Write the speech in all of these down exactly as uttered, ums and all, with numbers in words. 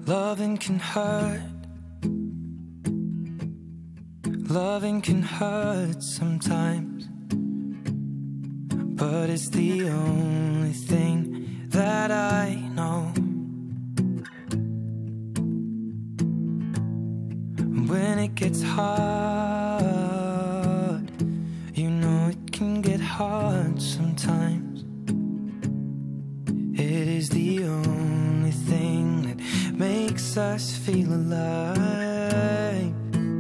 Loving can hurt. Loving can hurt sometimes, but it's the only thing that I know. When it gets hard, you know it can get hard sometimes. It is the only thing that makes us feel alive.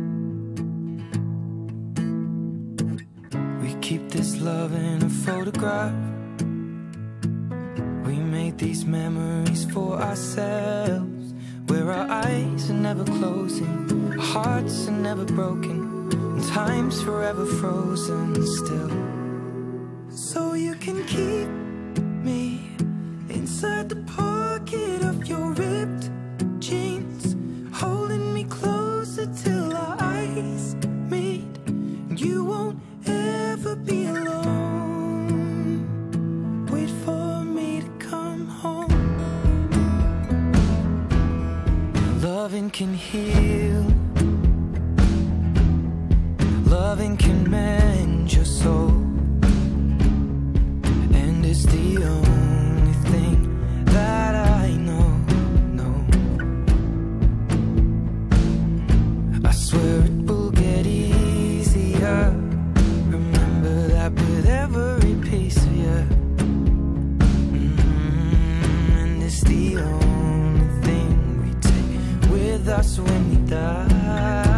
We keep this love in a photograph. We made these memories for ourselves, where our eyes are never closing, our hearts are never broken, and time's forever frozen still. So you can keep me inside the pocket of your ripped jeans, holding me closer till our eyes meet, and you won't ever be alone. Wait for me to come home. Loving can heal. Loving can mend your soul, and it's the only thing that I know, no. I swear it will get easier. Remember that with every piece of you. Mm-hmm. And it's the only thing we take with us when we die.